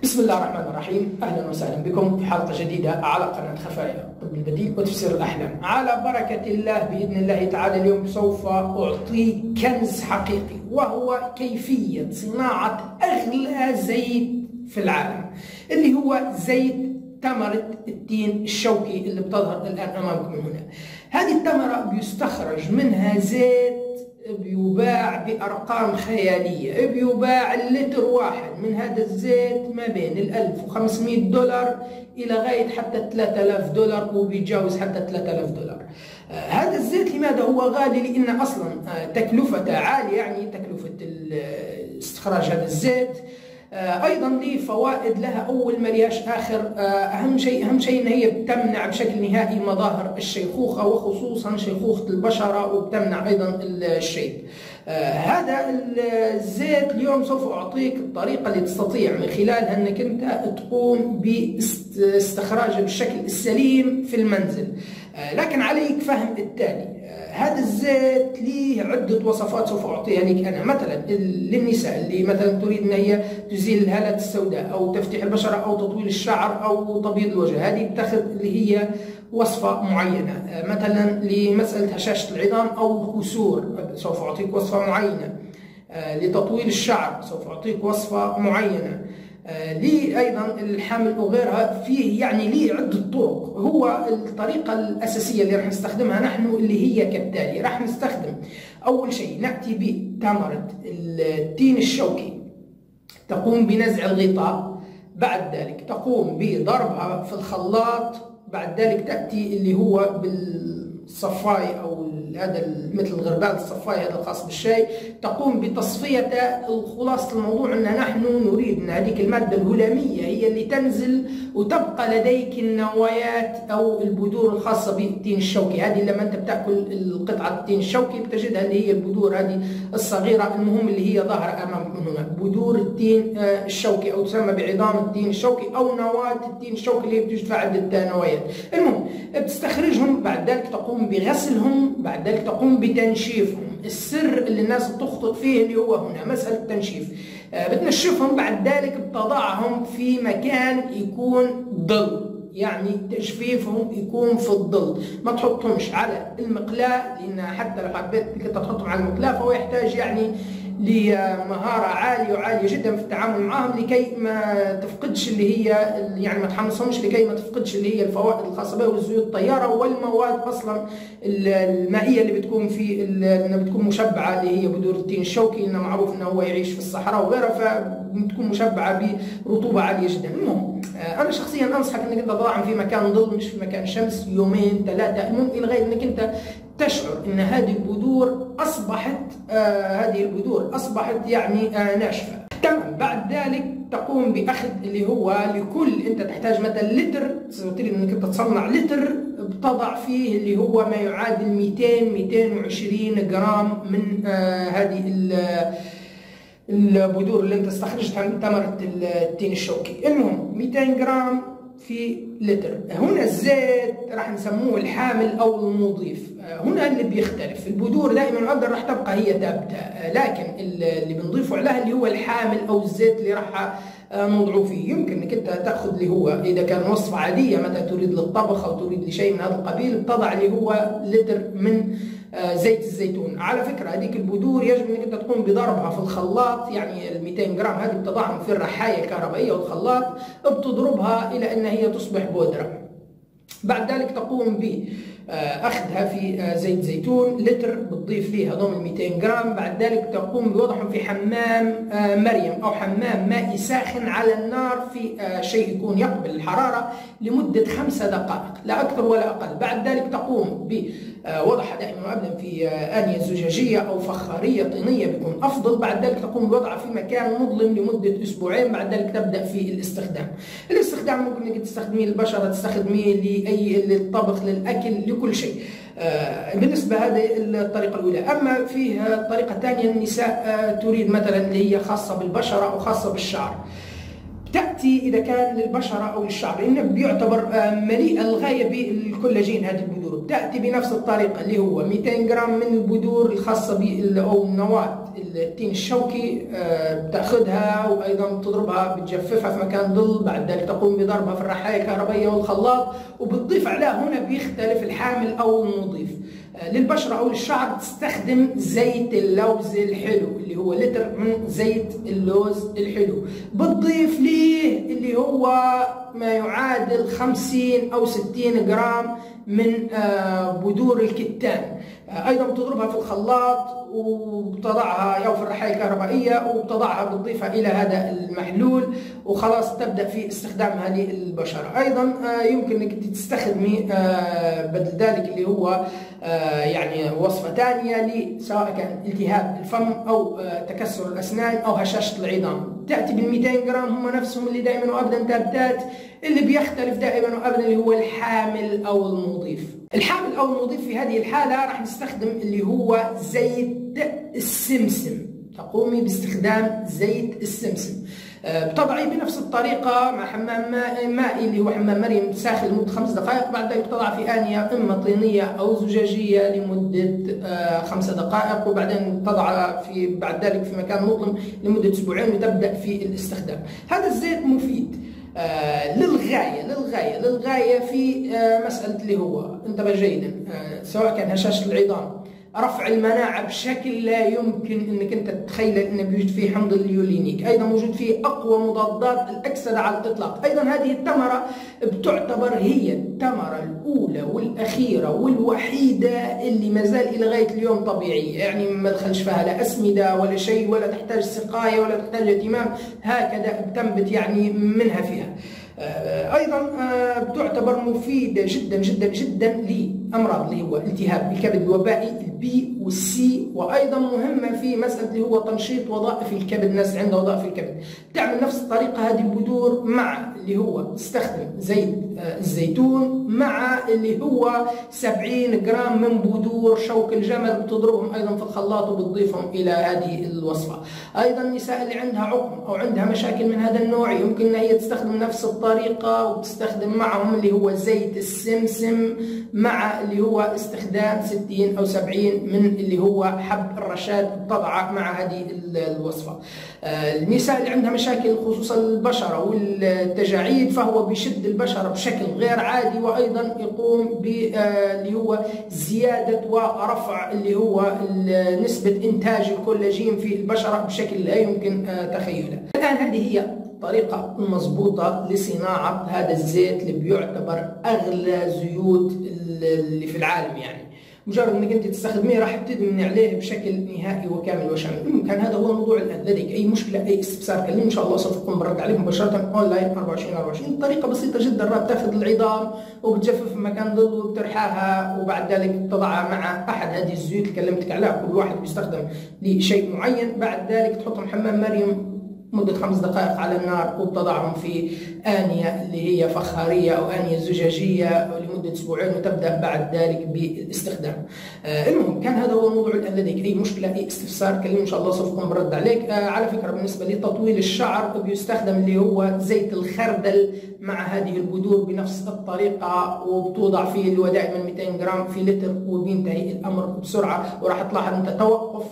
بسم الله الرحمن الرحيم. أهلا وسهلا بكم في حلقة جديدة على قناة خفايا الطب البديل وتفسير الأحلام. على بركة الله بإذن الله تعالى اليوم سوف أعطيك كنز حقيقي، وهو كيفية صناعة أغلى زيت في العالم، اللي هو زيت تمرة التين الشوكي اللي بتظهر الآن أمامكم هنا. هذه التمرة بيستخرج منها زيت بيباع بأرقام خيالية، بيباع اللتر واحد من هذا الزيت ما بين $1500 إلى غاية حتى $3000، وبيتجاوز حتى $3000. هذا الزيت لماذا هو غالي؟ لأن أصلا تكلفته عالية، يعني تكلفة استخراج هذا الزيت. ايضا ليه فوائد لها اول ما ليهاش اخر. اهم شيء ان هي بتمنع بشكل نهائي مظاهر الشيخوخه، وخصوصا شيخوخه البشره، وبتمنع ايضا الشيب. هذا الزيت اليوم سوف اعطيك الطريقه اللي تستطيع من خلالها انك انت تقوم باستخراجه بالشكل السليم في المنزل. لكن عليك فهم التالي: هذا الزيت ليه عدة وصفات سوف أعطيها لك أنا. مثلا للنساء اللي مثلا تريد أن هي تزيل الهالات السوداء أو تفتيح البشرة أو تطويل الشعر أو تبييض الوجه، هذه بتاخذ اللي هي وصفة معينة. مثلا لمسألة هشاشة العظام أو الكسور سوف أعطيك وصفة معينة. لتطويل الشعر سوف أعطيك وصفة معينة. ليه ايضا الحمل وغيرها، فيه يعني ليه عده طرق. هو الطريقه الاساسيه اللي راح نستخدمها نحن اللي هي كالتالي: راح نستخدم اول شيء ناتي بتمره التين الشوكي، تقوم بنزع الغطاء، بعد ذلك تقوم بضربها في الخلاط، بعد ذلك تاتي اللي هو بالصفاي او هذا مثل الغربال الصفاي هذا الخاص بالشاي، تقوم بتصفيته. خلاصة الموضوع ان نحن نريد ان هذيك المادة الهلامية هي اللي تنزل وتبقى لديك النوايات او البذور الخاصة بالتين الشوكي. هذه لما انت بتاكل القطعة التين الشوكي بتجدها اللي هي البذور هذه الصغيرة، المهم اللي هي ظاهرة امامك من هنا، بذور التين الشوكي او تسمى بعظام التين الشوكي او نواة التين الشوكي اللي بتوجد فيها عدة نوايات. المهم بتستخرجهم، بعد ذلك تقوم بغسلهم، بعد ذلك تقوم بتنشيفهم. السر اللي الناس بتخطئ فيه اللي هو هنا مسألة التنشيف. بتنشفهم، بعد ذلك بتضعهم في مكان يكون ظل، يعني تجفيفهم يكون في الظل، ما تحطهمش على المقلاة، لأن حتى لو حبيت انك تحطهم على المقلاة فهو يحتاج يعني لمهارة عالية وعالية جدا في التعامل معهم، لكي ما تفقدش اللي هي يعني ما تحمصهمش، لكي ما تفقدش اللي هي الفوائد الخاصة بها والزيوت الطيارة والمواد اصلا المائية اللي بتكون في انها بتكون مشبعة، اللي هي بذور التين الشوكي، انه معروف انه هو يعيش في الصحراء وغيرها، فبتكون مشبعة برطوبة عالية جدا. المهم انا شخصيا انصحك انك انت تضعهم في مكان ظل، مش في مكان شمس، يومين ثلاثة، المهم الى غير انك انت تشعر ان هذه البذور اصبحت يعني ناشفه. تمام. بعد ذلك تقوم باخذ اللي هو لكل انت تحتاج مثلا لتر، تريد انك انت تصنع لتر، بتضع فيه اللي هو ما يعادل 220 جرام من هذه البذور اللي انت استخرجتها من تمره التين الشوكي. المهم 200 جرام في لتر. هنا الزيت راح نسموه الحامل او المضيف. هنا اللي بيختلف، البذور دائما الافضل راح تبقى هي ثابته، لكن اللي بنضيفه عليها اللي هو الحامل او الزيت اللي راح نوضعه فيه. يمكن انك انت تاخذ اللي هو اذا كان وصفه عاديه مثلا تريد للطبخ او تريد لشيء من هذا القبيل، بتضع اللي هو لتر من زيت الزيتون. على فكره هذيك البذور يجب انك انت تقوم بضربها في الخلاط، يعني ال 200 جرام هذه بتضعهم في الرحايه الكهربائيه والخلاط، بتضربها الى ان هي تصبح بودره. بعد ذلك تقوم بأخذها في زيت زيتون لتر، بتضيف فيها ضمن 200 جرام، بعد ذلك تقوم بوضعهم في حمام مريم أو حمام مائي ساخن على النار في شيء يكون يقبل الحرارة لمدة 5 دقائق لا أكثر ولا أقل. بعد ذلك تقوم بوضعها دائما وأبدا في آنية زجاجية أو فخارية طينية بيكون أفضل. بعد ذلك تقوم بوضعها في مكان مظلم لمدة أسبوعين، بعد ذلك تبدأ في الاستخدام ممكن انك تستخدميه للبشرة، تستخدميه للطبخ، للأكل، لكل شيء. بالنسبة هذه الطريقة الأولى. أما فيه طريقة ثانية، النساء تريد مثلا اللي هي خاصة بالبشرة أو خاصة بالشعر، تأتي تأتي إذا كان للبشرة أو للشعر، لأنه بيعتبر مليء للغاية بالكولاجين هذه البذور. بتأتي بنفس الطريقة اللي هو 200 جرام من البذور الخاصة أو نواة التين الشوكي، بتاخذها وأيضا بتضربها بتجففها في مكان ظل، بعد ذلك تقوم بضربها في الرحاية الكهربائية والخلاط، وبتضيف عليها هنا بيختلف الحامل أو المضيف. للبشرة أو للشعر تستخدم زيت اللوز الحلو اللي هو لتر من زيت اللوز الحلو، بتضيف ليه اللي هو ما يعادل 50 أو 60 جرام من بذور الكتان. أيضا بتضربها في الخلاط وبتضعها أو في الرحاية الكهربائية وبتضعها بتضيفها إلى هذا المحلول، وخلاص تبدأ في استخدام هذه البشرة. أيضا يمكن أنك تستخدمي بدل ذلك اللي هو يعني وصفة ثانية سواء كان التهاب الفم أو تكسر الأسنان أو هشاشة العظام. تأتي بال 200 جرام هم نفسهم اللي دائما وأبدا ثابتات، اللي بيختلف دائما وأبدا اللي هو الحامل أو المضيف. الحامل أو المضيف في هذه الحالة راح نستخدم اللي هو زيت السمسم. تقومي باستخدام زيت السمسم، بتضعي بنفس الطريقة مع حمام مائي اللي هو حمام مريم ساخن لمدة 5 دقائق، بعد ذلك تضع في آنية إما طينية أو زجاجية لمدة 5 دقائق، وبعدين تضع بعد ذلك في مكان مظلم لمدة أسبوعين وتبدأ في الاستخدام. هذا الزيت مفيد للغاية في مسألة اللي هو انتبه جيدا، سواء كان هشاشة العظام، رفع المناعة بشكل لا يمكن انك انت تتخيل انه بيوجد فيه حمض اليولينيك، ايضا موجود فيه اقوى مضادات الاكسدة على الاطلاق. ايضا هذه التمرة بتعتبر هي التمرة الاولى والاخيرة والوحيدة اللي ما زال الى غاية اليوم طبيعية، يعني ما دخلش فيها لا اسمدة ولا شيء ولا تحتاج سقاية ولا تحتاج اهتمام، هكذا بتنبت يعني منها فيها. ايضا بتعتبر مفيده جدا جدا جدا لامراض اللي هو التهاب الكبد الوبائي البي والسي، وايضا مهمه في مساله اللي هو تنشيط وظائف الكبد، الناس عندها وظائف الكبد. تعمل نفس الطريقه هذه البذور مع اللي هو تستخدم زيت الزيتون مع اللي هو 70 جرام من بذور شوك الجمل، بتضربهم ايضا في الخلاط وبتضيفهم الى هذه الوصفه. ايضا النساء اللي عندها عقم او عندها مشاكل من هذا النوع يمكن ان هي تستخدم نفس الطريقة وتستخدم معهم اللي هو زيت السمسم مع اللي هو استخدام 60 أو 70 من اللي هو حب الرشاد، بتضعه مع هذه الوصفة. النساء اللي عندها مشاكل خصوصا البشرة والتجاعيد فهو بيشد البشرة بشكل غير عادي، وأيضا يقوم باللي هو زيادة ورفع اللي هو نسبة إنتاج الكولاجين في البشرة بشكل لا يمكن تخيله. الآن هذه هي الطريقة المضبوطة لصناعة هذا الزيت اللي بيعتبر أغلى زيوت اللي في العالم، يعني مجرد انك انت تستخدميه راح تدمني عليه بشكل نهائي وكامل وشامل. كان هذا هو الموضوع الان. لديك اي مشكله اي استفسار كلمني ان شاء الله سوف اقوم بالرد عليك مباشره اونلاين 24/24. طريقه بسيطه جدا، راح تاخذ العظام وبتجفف في مكان ظل وبترحاها، وبعد ذلك تضعها مع احد هذه الزيوت اللي كلمتك عليها، كل واحد بيستخدم لشيء معين. بعد ذلك تحطهم حمام مريم مدة 5 دقائق على النار، وبتضعهم في آنية اللي هي فخارية أو آنية زجاجية لمدة أسبوعين، وتبدأ بعد ذلك بالاستخدام. المهم كان هذا هو الموضوع الآن. لديك أي مشكلة أي استفسار كلمني إن شاء الله سوف أقوم برد عليك. على فكرة بالنسبة لتطويل الشعر بيستخدم اللي هو زيت الخردل مع هذه البذور بنفس الطريقة، وبتوضع فيه اللي هو دائما 200 جرام في لتر، وبينتهي الأمر بسرعة. وراح تلاحظ أنت توقف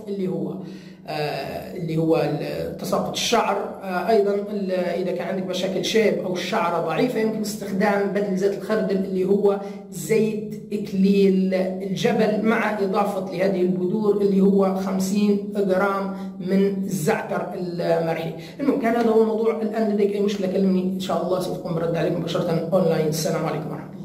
اللي هو تساقط الشعر. ايضا اذا كان عندك مشاكل شيب او الشعره ضعيفه يمكن استخدام بدل زيت الخردل اللي هو زيت اكليل الجبل مع اضافه لهذه البذور اللي هو 50 جرام من الزعتر المرحي. المهم كان هذا هو الموضوع الان. لديك اي مشكله كلمني ان شاء الله سوف اقوم برد عليك مباشره اونلاين. السلام عليكم ورحمه الله.